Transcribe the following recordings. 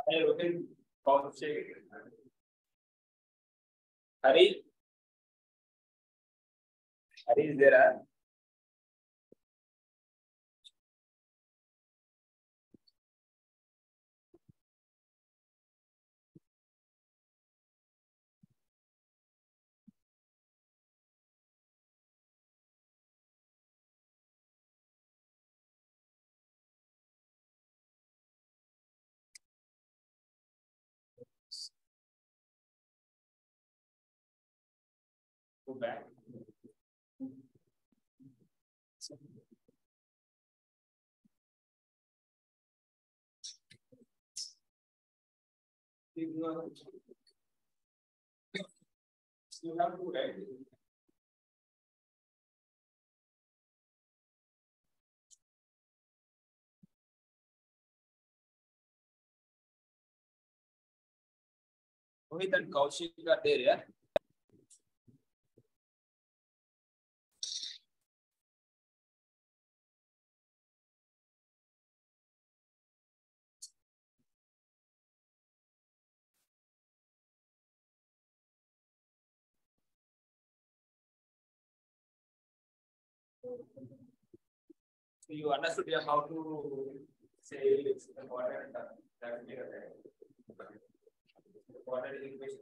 Hey, Rohit, Kaushik, Hari, Hari is there? Go back. You have to write. Rohit and Kaushik are there, yeah? So you understood how to say it's important that water equation.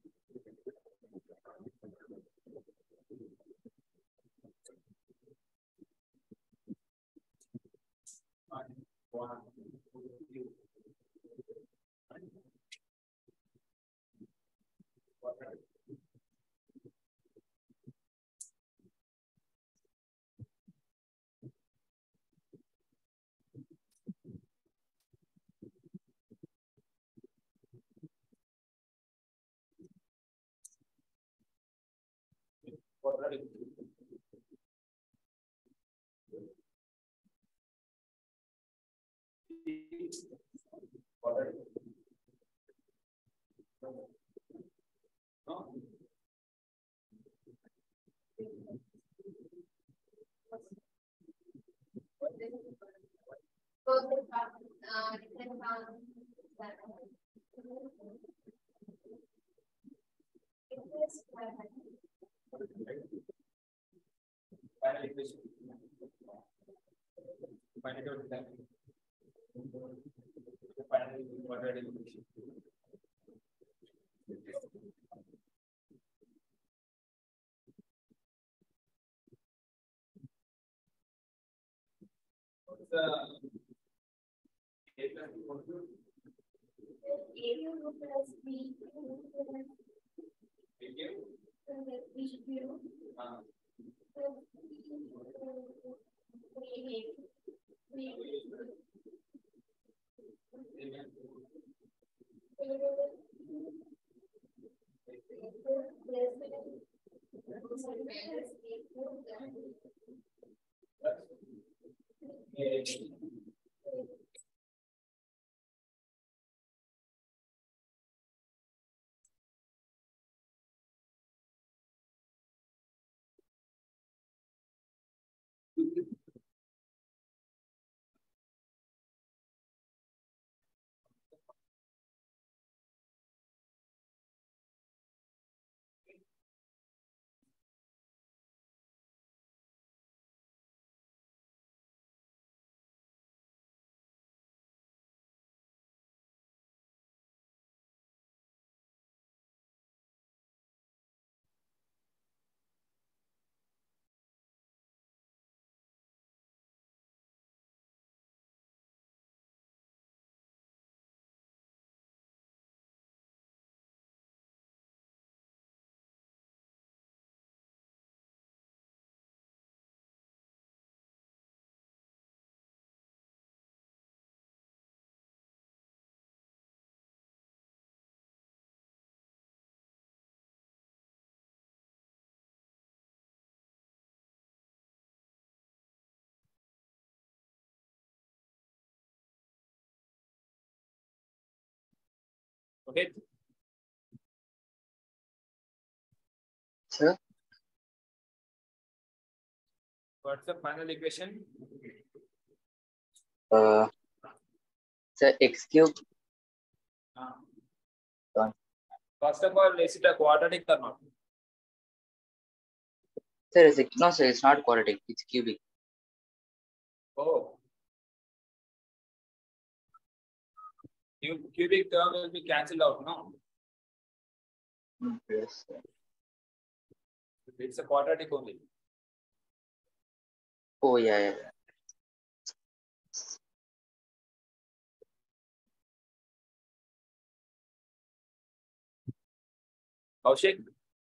Final equation. Find it out then. Final water equation. What's the A plus B equal to? A plus B Okay. Sir? What's the final equation? Sir, x cube Done. First of all, is it a quadratic or not? Sir, no, sir, it's not quadratic. It's cubic. Oh. Cubic term will be cancelled out, no? Yes, sir. It's a quadratic only. Oh, yeah. Kaushik?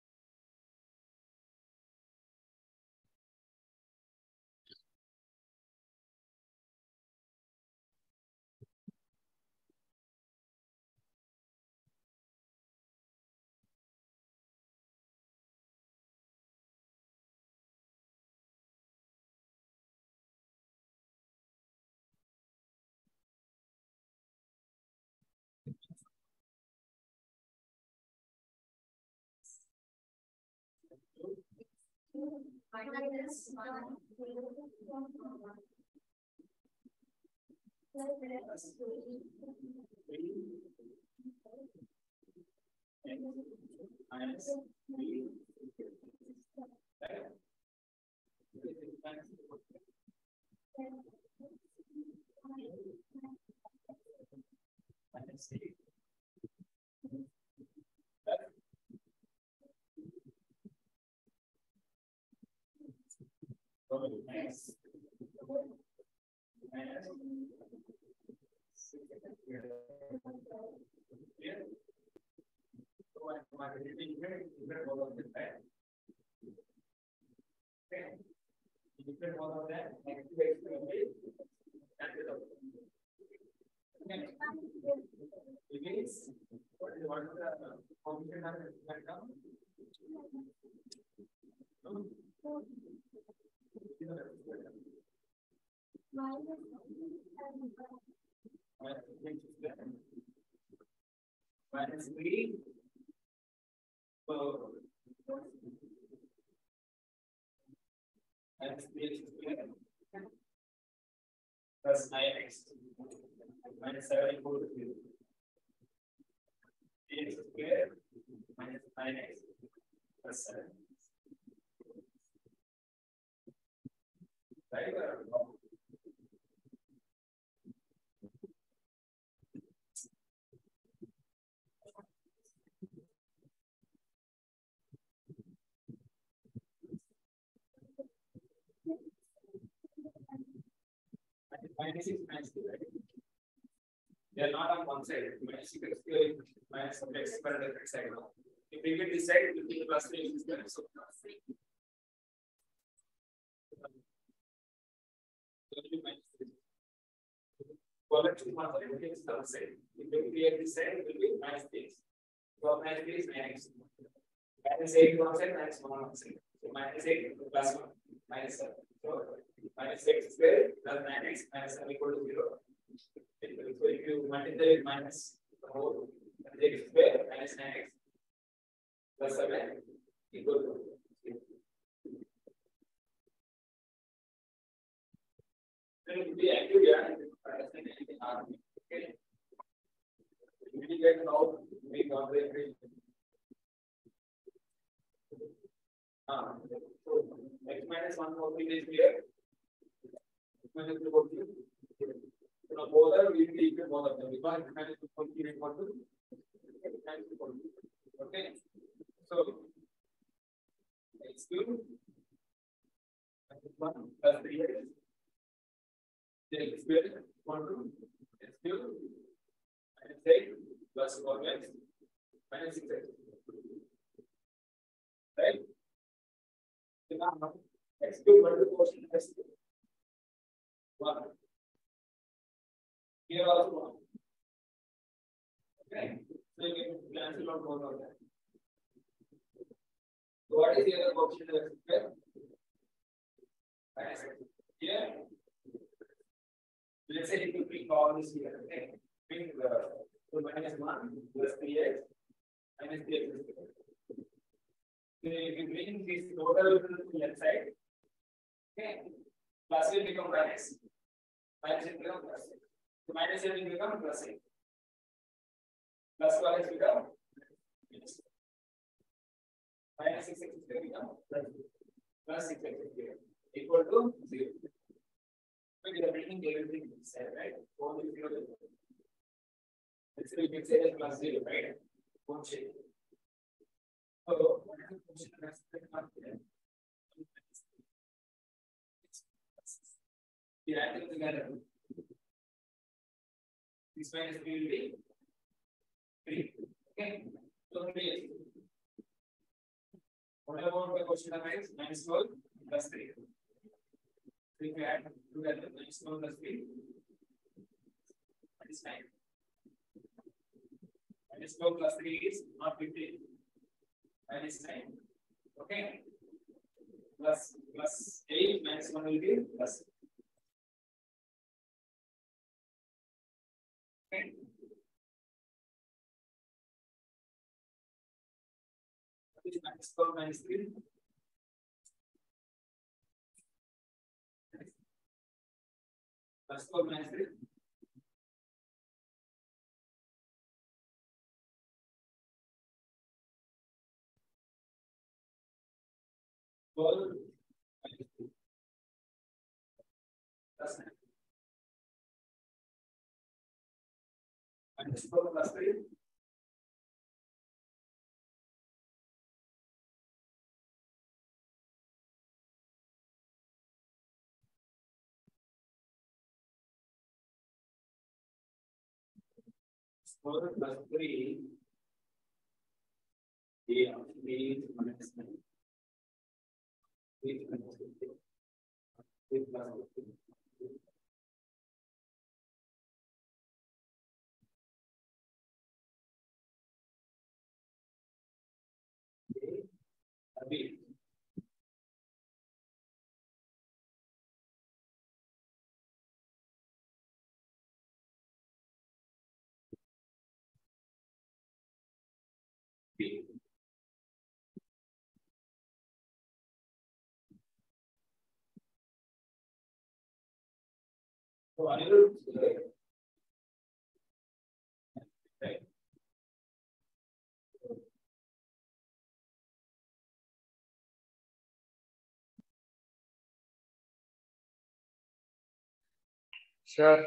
Minus 3. Minus 3x square plus 9x minus 7 equal to 0. 3x square minus 9x plus 7. Right? Minus 6 minus 2, right? They are not on one side. Minus 6 minus x square on the right side. If we get this side, it will be plus 3 x square. So plus 3. Side. If we create this side, it will be minus 3. So minus 3 is 9x. Minus 8 one side, minus 1 one side. So minus 8 plus 1 minus 7. So minus x square plus 9x minus 7 equal to 0. So if you multiply it minus the whole x square minus 9x plus 7 equal to 0. Then it will be active here. Okay. We get how we got the equation. So x minus 1 more thing is here. X minus 2 more thing. So both are will be equal both of them because x minus 2 more thing is equal to x minus 2 more thing. Okay. So x cube minus 1 plus 3x. Then x square equal to x cube minus 8 plus 4x minus 6x. Right? Now, x cube multiplication is 1. Here also 1. Okay. So you can cancel out both of them. So what is the other option of x square? Here, let's say if you bring all this here, okay? Bring so minus 1 plus 3x minus 3x. So if you bring this total to the left side, okay, plus will become minus, minus will become plus. So minus will become plus. plus 12x become minus 6x become plus 6x equal to 0. So we are bringing everything inside, right? All the 0. This will be say plus 0, right? Won't change. So we add them together. This minus 3 will be 3. Okay. So 3. What about the question of x? Minus 12 plus 3. So if we add together minus 12 plus 3, that is 9. Minus 12 plus 3 is not 15. Minus 9. Okay. Plus 8 minus 1 will be plus. Okay. What is minus 12 minus 3? Plus 12 minus 3. Plus 9. Minus 12 plus 3. Plus 3. Yeah, 3 minus 9. 3 minus 3. 3 plus 3. B. B. So Anirudh, right? Sir,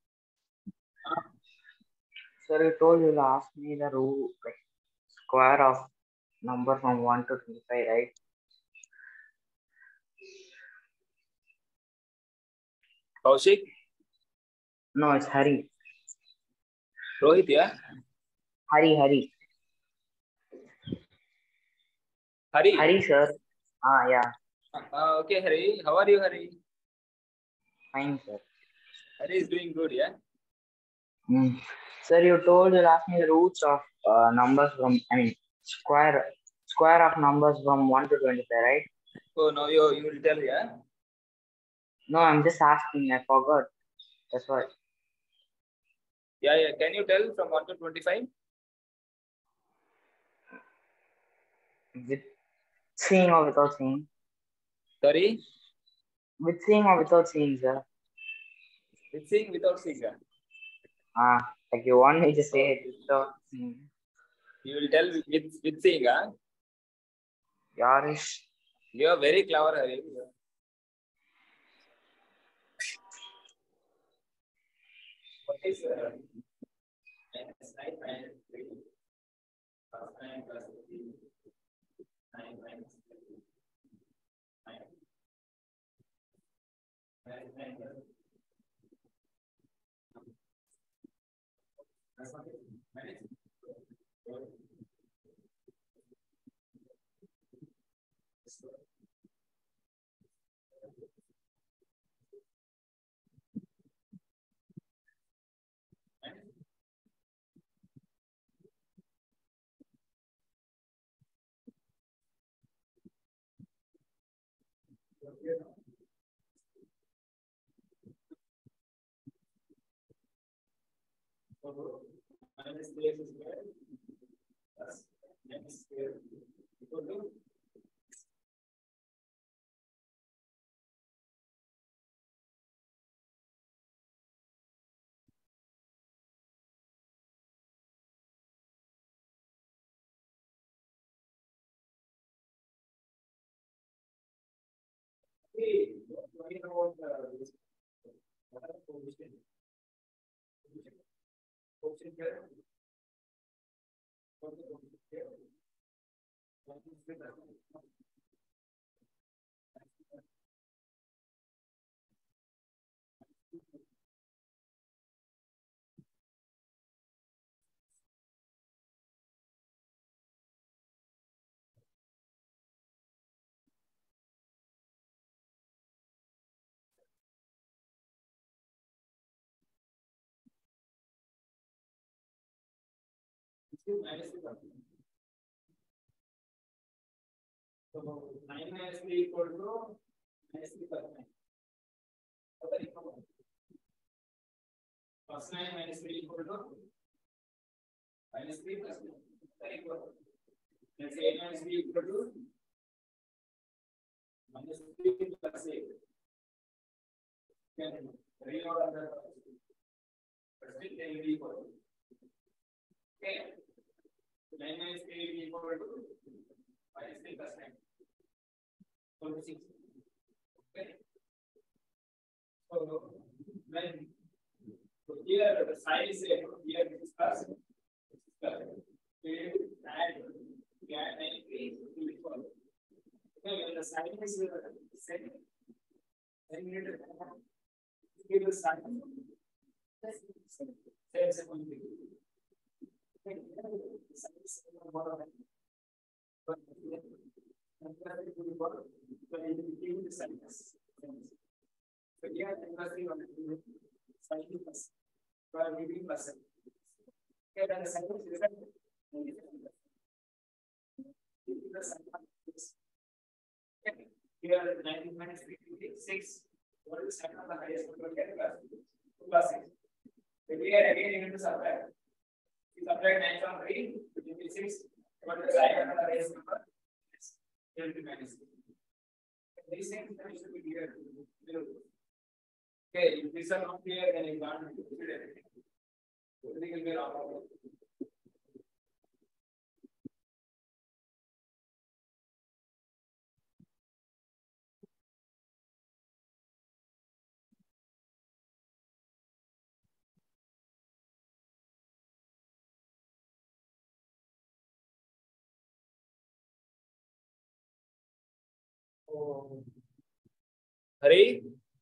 sir, you told you'll ask me the root, like square of number from 1 to 25, right? Kaushik, No, it's Hari. Rohit, yeah. Hari, sir. Yeah, Okay, Hari. How are you, Hari? fine, sir. Hari is doing good, yeah. Sir, you told you'll ask me the roots of numbers from, square of numbers from 1 to 25, right? So now you will tell, yeah. No, I'm just asking. I forgot. That's why. Yeah. Can you tell from 1 to 25? With seeing or without seeing? Sorry? With seeing or without seeing, sir? With seeing, without seeing. Like you want me to say it without seeing. You will tell with seeing, huh? Yarish. You are very clever, Hari. What is minus 9 minus 3 plus 9 plus 3 9 minus 3 9 minus 9 plus that's what it is. Minus minus 3x square plus minus square equal to Hey, talking about this, what are the position? Position here. What is the position here? What is the minus the so 9 minus 3 equal to minus 3 plus 9. What are equal? Plus 9 minus 3 equal to minus 3 plus 9. What are equal? Let's say 8 minus 3 equal to minus 3 plus 8. Can reload on the but still they will be equal. Okay. 9 minus 3 will be equal to minus 3 plus 9. 26. Okay. So when so here the sign is here this is plus. We add 93 to equal. Okay, when the sign is set, then we need to give the sign. Say something. But so here interesting one slightly plus while reading plus okay then the sentence is here 19 minus 6 what is the second of the highest number get plus 6 so here again you need to subtract you subtract 9 from 3 which will be 6 what is the second of the highest number here to minus 6 these things should be clear. Okay, if these are not clear, then you can't do everything. Everything will be wrong. Oh. Hurry.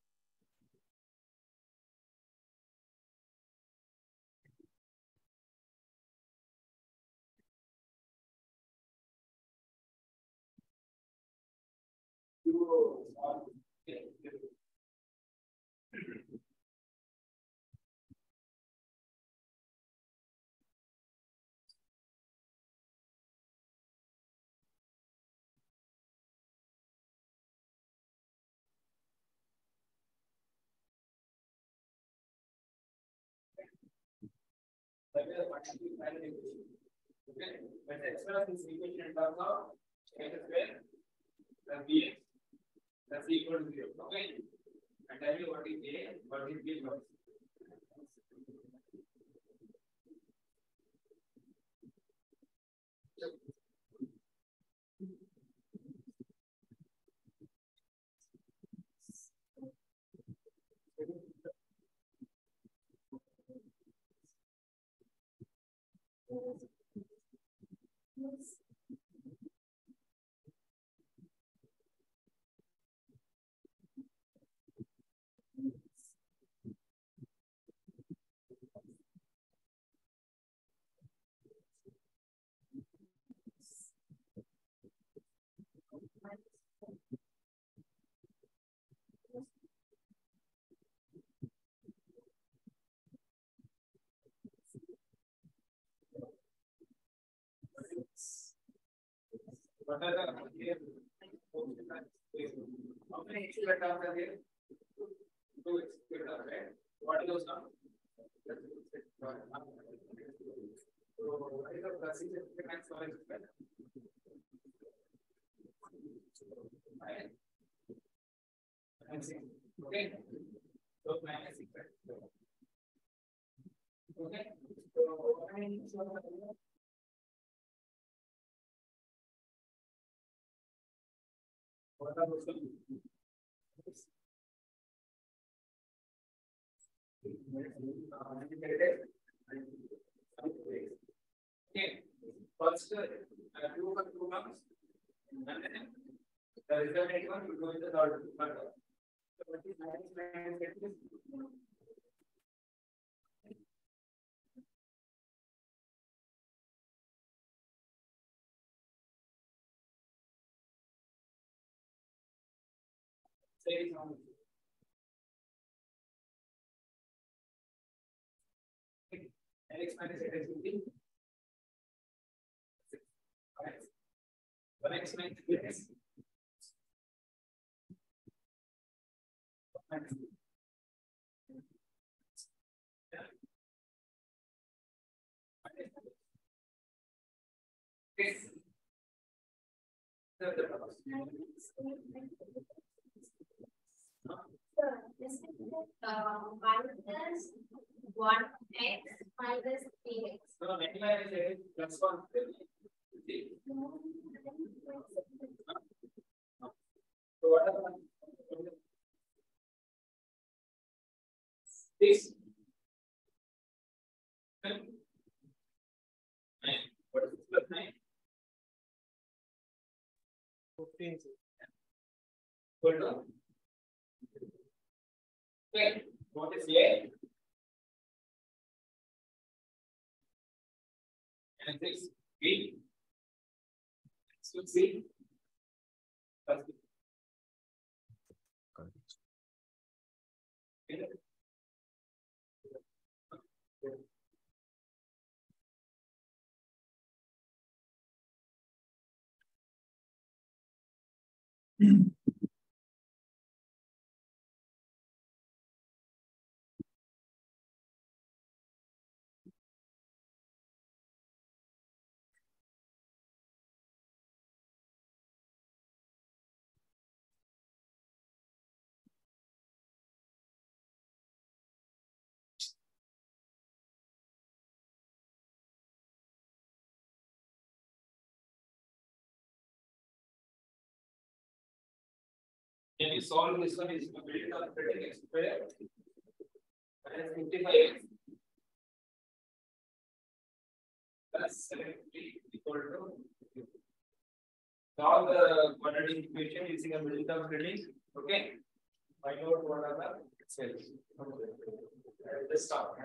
Okay, but the express this equation in terms of x square plus bx that's equal to 0. Okay, and tell me what is a, what is b. What are the here? How many extra terms are here? 2 extra terms, right? What are those terms? So what is the procedure to max for x square? Right. Okay. So minus 6. Okay. So what are those terms? Okay. First, two columns, and then the resulting one will go in the third column. So what is minus minus get this? Say it on. X minus x will be 6. Alright. 1x minus x. Yes. This is minus 1x minus 3x. So, anyway, I say plus 1. So, what are the this? What is plus 9? 15. Hold on. Okay, what is A? And this B. So C. Plus B. Okay. Can you solve this one? Is build up x square minus 55x plus 70 equal to solve the quadratic equation using a build up gradient. Okay. Find out what are the cells. Let's start.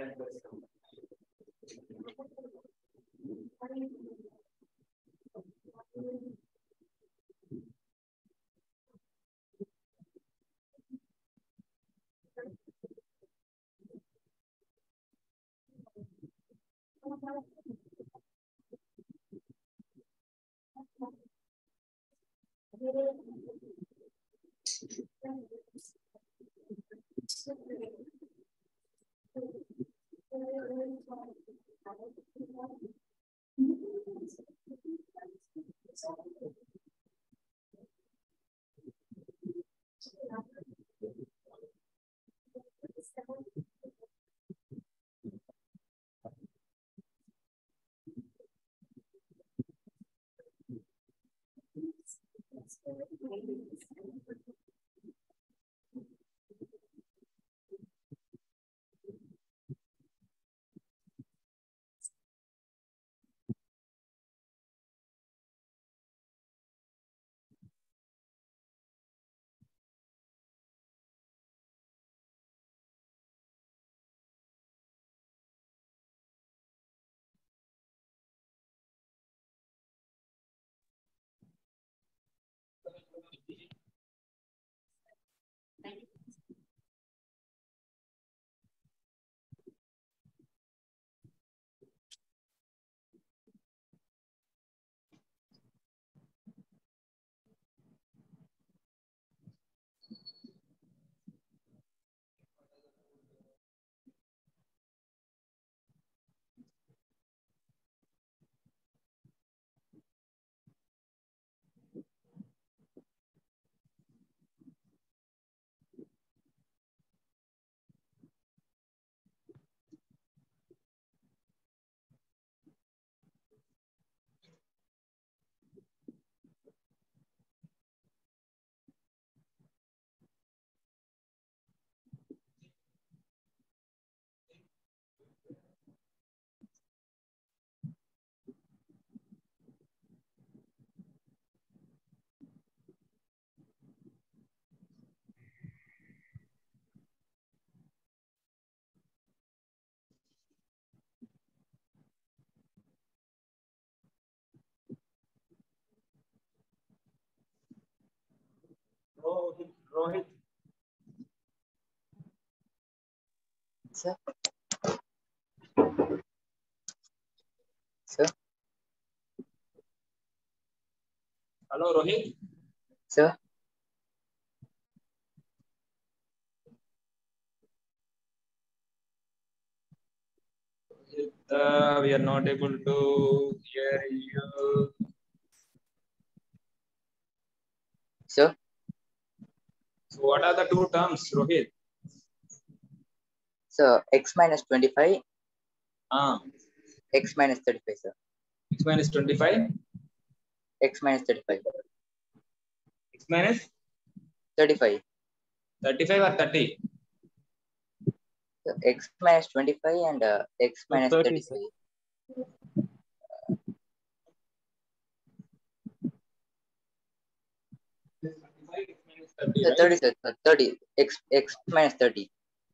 Rohit. Sir. Sir. Hello, Rohit. Sir. We are not able to hear you. Sir. So what are the two terms, Rohit? So x minus 25. X minus 35, sir. X minus 25. X minus 35. X minus 35. 35 or 30? So x minus 25 and x minus 30, 35. Sir, 30, sir. 30. X minus 30.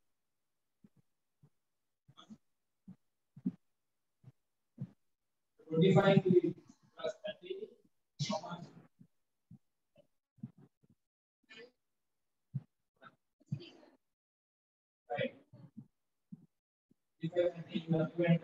25 plus 30. Right. 25 and 30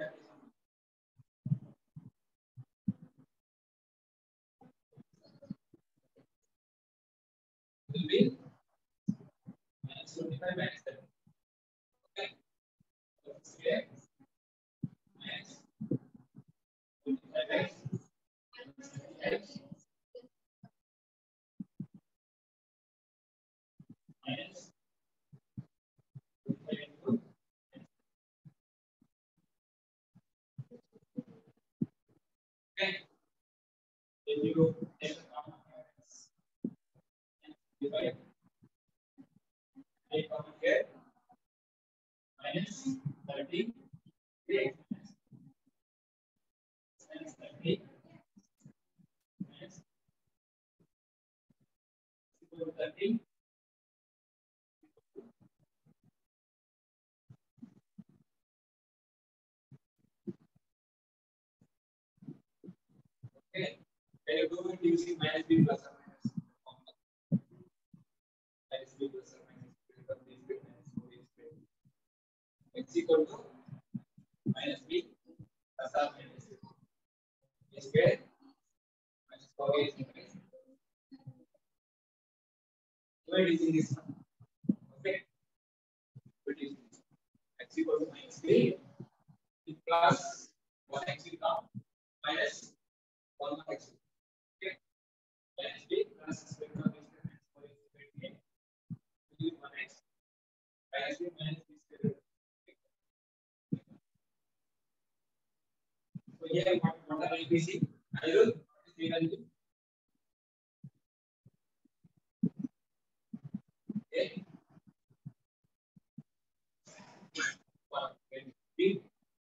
will be minus 25 minus 30. Okay. Okay. Minus 25x x minus 25 into okay. Then you take the common factors. Divide 8 common here minus 30 minus 30 minus 30 okay. Can you do it using minus b plus or minus? Minus b plus or minus b plus b squared minus 4a squared. X equal to minus b plus or minus a squared minus 4a squared. Divide using this one. Okay. Divide using this one. X equal to minus b plus 1x will come minus 1x. Okay. Minus b plus square root of x minus 4x squared. 1x minus b minus b squared. So here what are ABC? Irul, what is the value? Okay. 1, 3,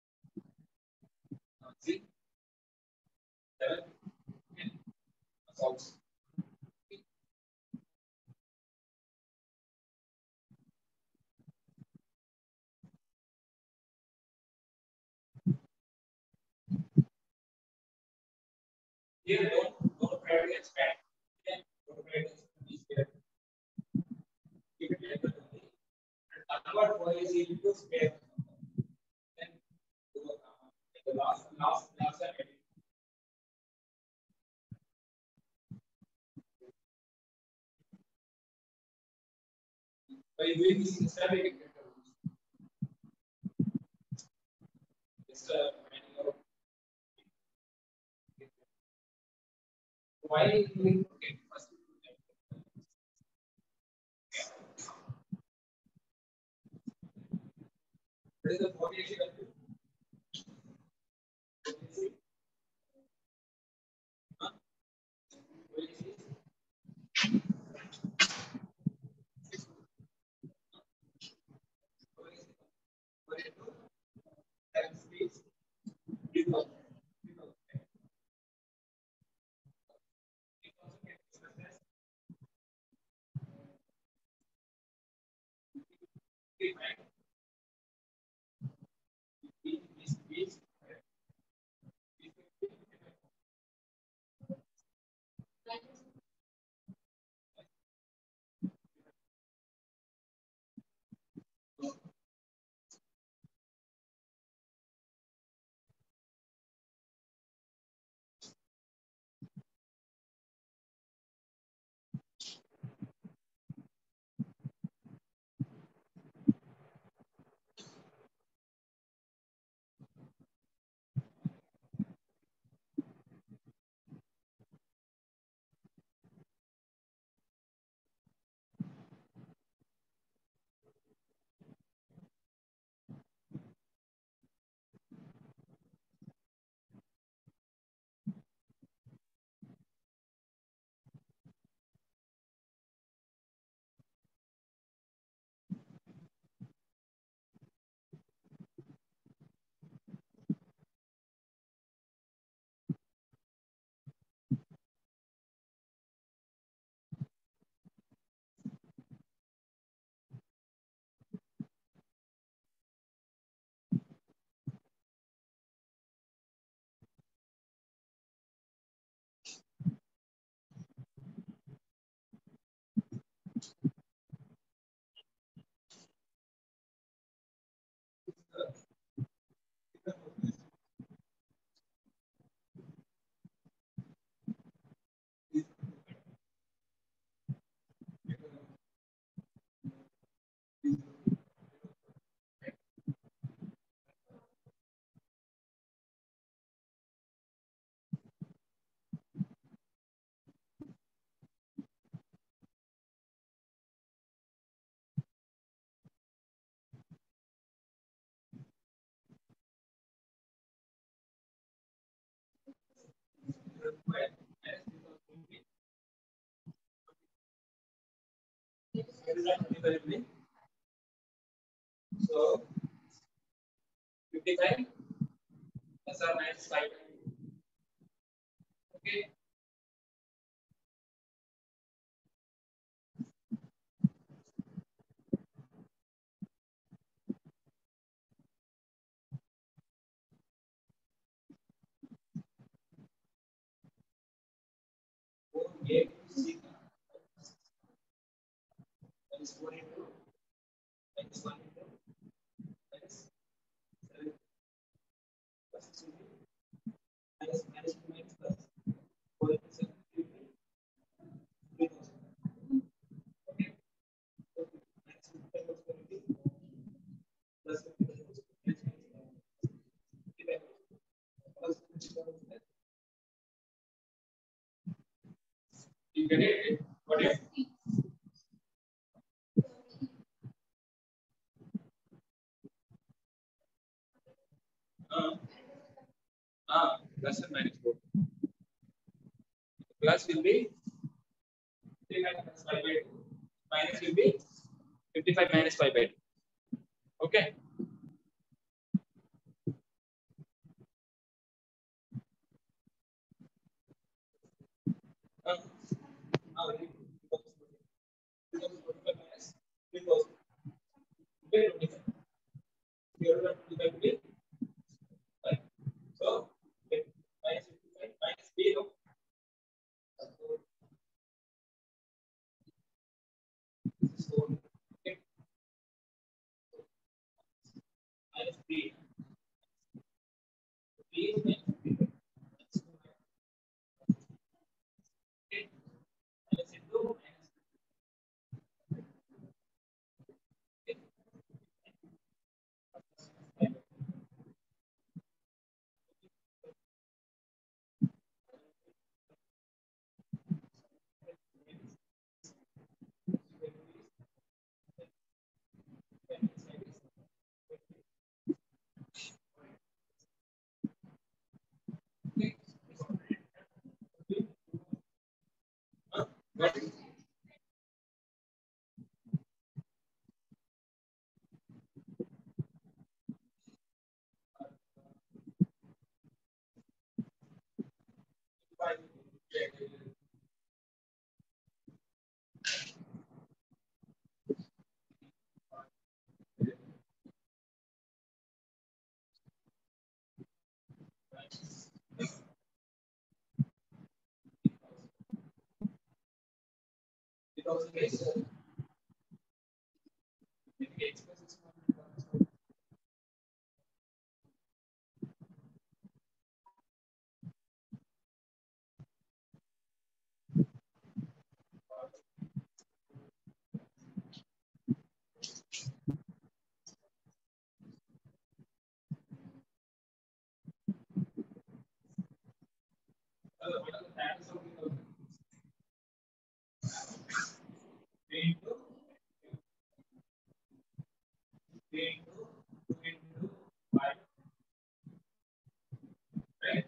6, 7, 10. Solves. Here don't try to expand. Okay. Don't try to expand this here. Keep it like that only. And convert y into square. Then do the last step. By doing this instead, we can get the rules. Just finding out why we okay, first. What is the formation value? Huh? So 55 plus or minus 5. Okay. A to C. That is 4 into minus 1 into minus 7 plus 2 minus 2 minus plus 4 into 7 3000. Okay. So minus 55 was going to be plus 55 was minus 55 plus 55 was that. You get it? What is plus and minus 4. Plus will be 3 minus 5 by 2. Minus will be 55 minus 5 by 2. Okay. Now, 45 minus 3000. Okay, 25. Here, 25 will be 5. So, minus 55 minus B. So, okay. Minus B. B is minus 55. Okay. Minus into minus. Okay. 3000 is right?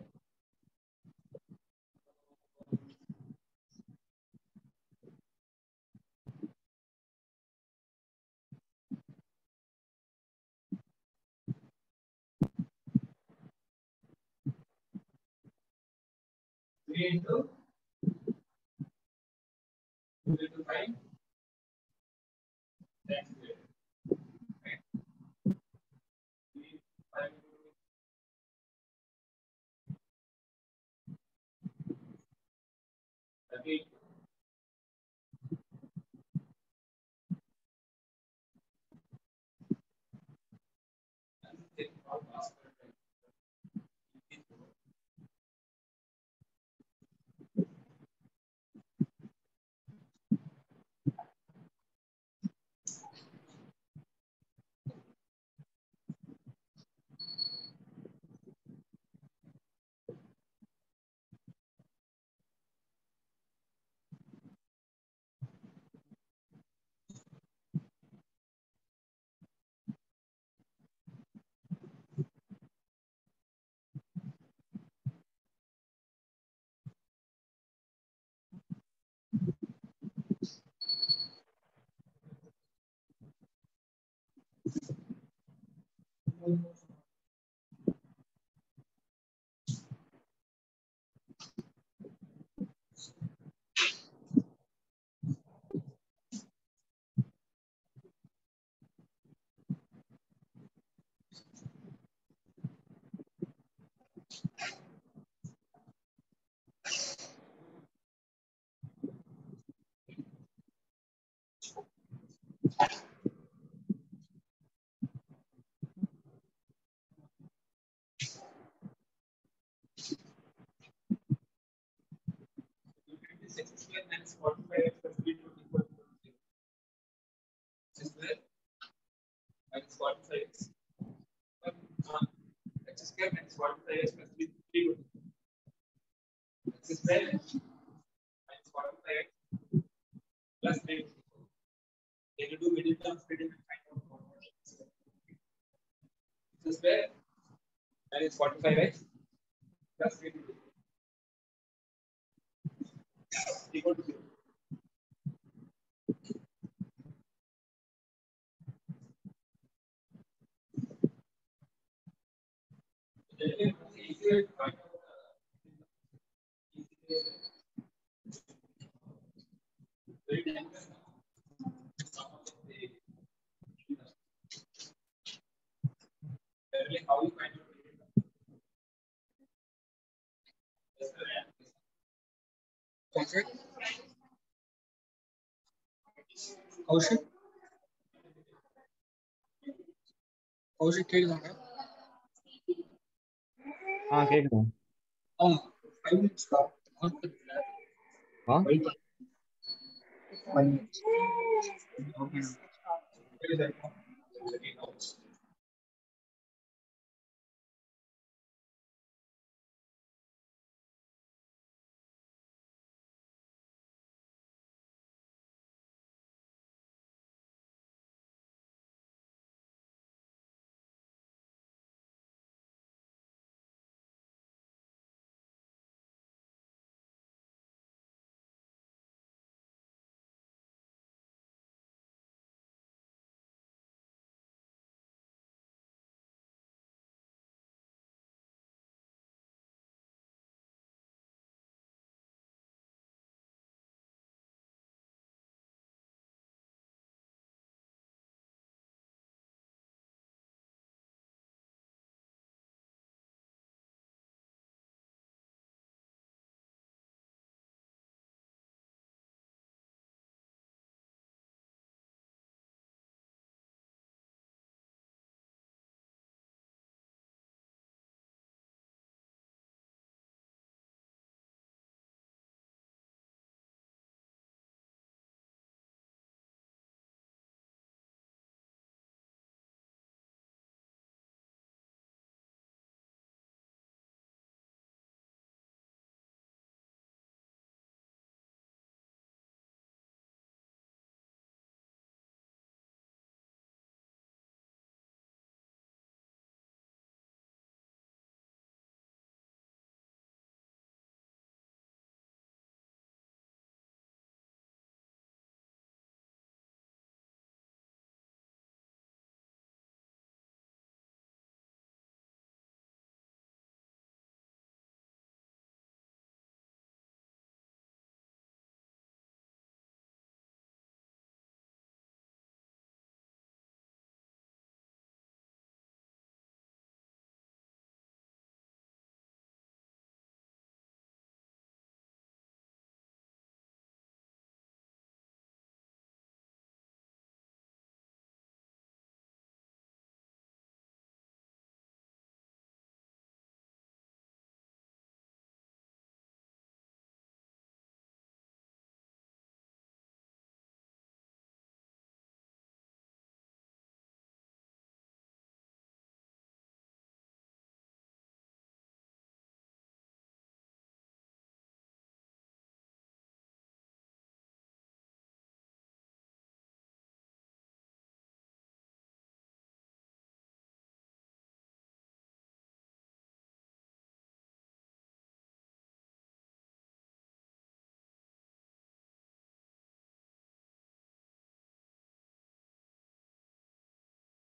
3 into 2 into 5. That's it. Right? 3, 5, 30. X square minus 45x plus 3 equal to 0. X square minus 45x. X square minus 45x plus 3 equal to 0. X square minus 45x plus 3. Can you do middle term splitting and find out what x square minus 45x plus 3 equal to 0. How you find out? Kaushik? Kaushik கேக்குதாங்க? கேக்குது. 5 minutes தான். 5 minutes. Okay.